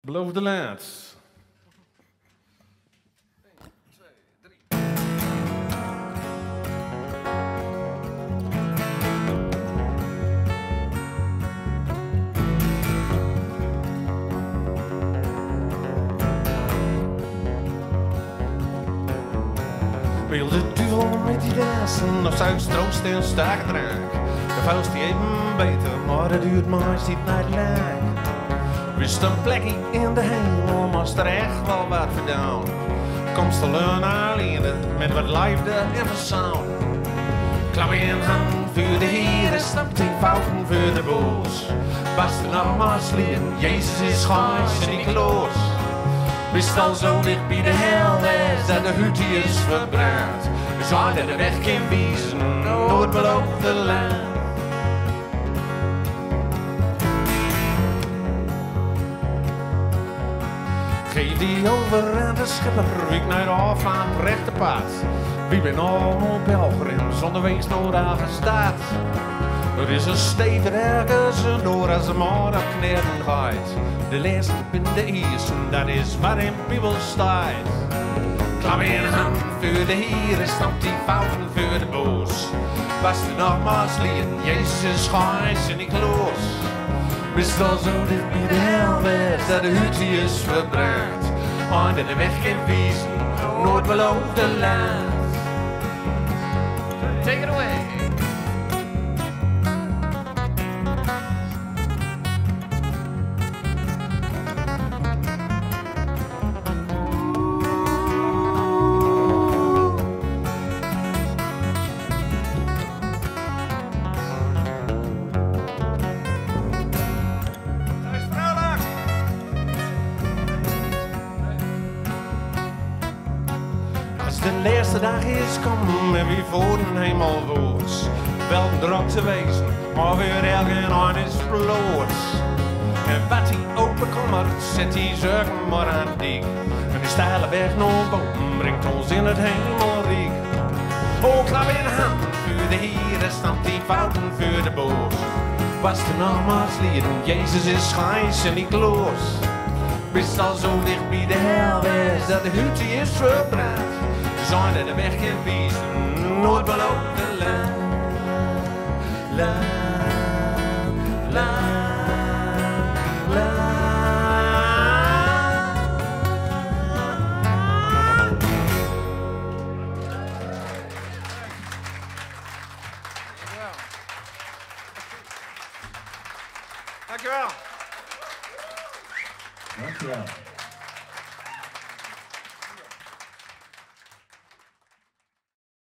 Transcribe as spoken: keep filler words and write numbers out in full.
Beloofde Laand. Wil de duvel met die dansen of zou stroost en sterke drank? De vuist die even beter, maar dat duurt maar niet naar de laag. Wist een plekje in de hemel, maar er echt wel wat gedaan. Komst te leunen alleen met wat liefde en verzaam. Klap in hand voor de Heer, stap die fouten voor de boos. Bast er nog maar slieren, Jezus is gijs en ik los. Wist al zo dicht bij de hel is dat de hut die is verbrand. We zouden de weg kan wijzen, nooit beloofde land. Geef die over aan de schipper, wie naar de afgaand rechte pad. Wie ben allemaal Belgen zonder wees nodig staat. Er is een stever ergens door als de maar op kneden gaat. De laatste in de eerste, dat is wat in de Bijbel staat. Klap in hand voor de Heer, snapt die fouten voor de boos. Was er nog maar slieren, Jezus is gijs en ik los. Wist al zo dicht bij de hel is dat de hut die is verbrand. En de weg kan wijzen, nooit beloofde land. Take it away. Als de laatste dag is kom en wie voor een hemel woords. Wel drok te wezen, maar weer elke aan is bloot. En wat die openkomt, zet die zorgen maar aan dik. En die steile weg naar boven brengt ons in het hemelrijk. Oh, klap in de hand voor de Heer, snapt die fouten voor de boos. Was er nog maar slieren, Jezus is gijs en ik los. Wist al zo dicht bij de hel is dat de hut die is verbrand. Zijn er de weg kan wijzen, nooit beloofde land. Land, land, land. Dankjewel. Dankjewel.